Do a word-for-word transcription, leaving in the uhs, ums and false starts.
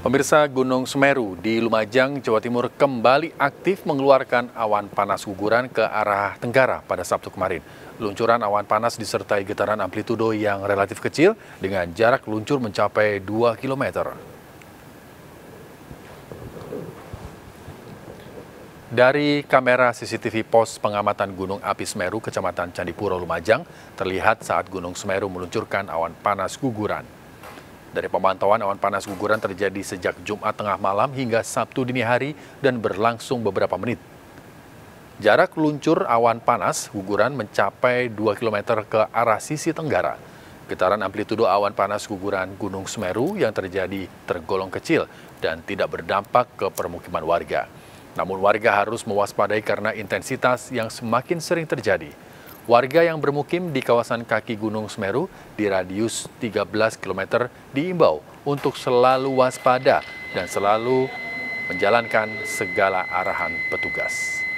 Pemirsa, Gunung Semeru di Lumajang, Jawa Timur kembali aktif mengeluarkan awan panas guguran ke arah tenggara pada Sabtu kemarin. Luncuran awan panas disertai getaran amplitudo yang relatif kecil dengan jarak luncur mencapai dua kilometer. Dari kamera C C T V pos pengamatan Gunung Api Semeru, Kecamatan Candipuro, Lumajang, terlihat saat Gunung Semeru meluncurkan awan panas guguran. Dari pemantauan, awan panas guguran terjadi sejak Jumat tengah malam hingga Sabtu dini hari dan berlangsung beberapa menit. Jarak luncur awan panas guguran mencapai dua kilometer ke arah sisi tenggara. Getaran amplitudo awan panas guguran Gunung Semeru yang terjadi tergolong kecil dan tidak berdampak ke permukiman warga. Namun warga harus mewaspadai karena intensitas yang semakin sering terjadi. Warga yang bermukim di kawasan kaki Gunung Semeru di radius tiga belas kilometer diimbau untuk selalu waspada dan selalu menjalankan segala arahan petugas.